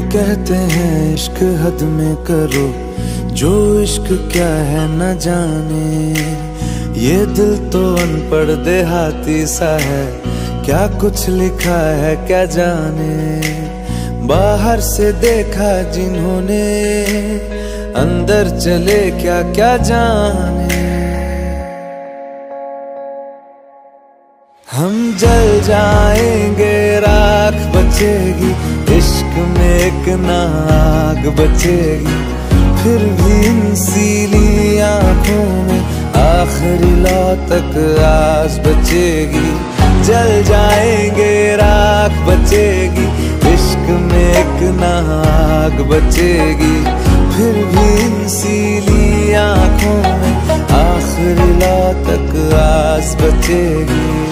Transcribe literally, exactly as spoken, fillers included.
कहते हैं इश्क हद में करो, जो इश्क क्या है न जाने। ये दिल तो अनपढ़ देहाती सा है, क्या कुछ लिखा है क्या जाने। बाहर से देखा जिन्होंने, अंदर चले क्या क्या जाने। हम जल जाएंगे राख बचेगी, इश्क में एक नाग बचेगी। फिर भी इन सीली आँखों में आखिरी लौ तक आस बचेगी। जल जाएंगे राख बचेगी, इश्क में एक नाग बचेगी। फिर भी इन सीली आँखों में आखिरी लौ तक आस बचेगी।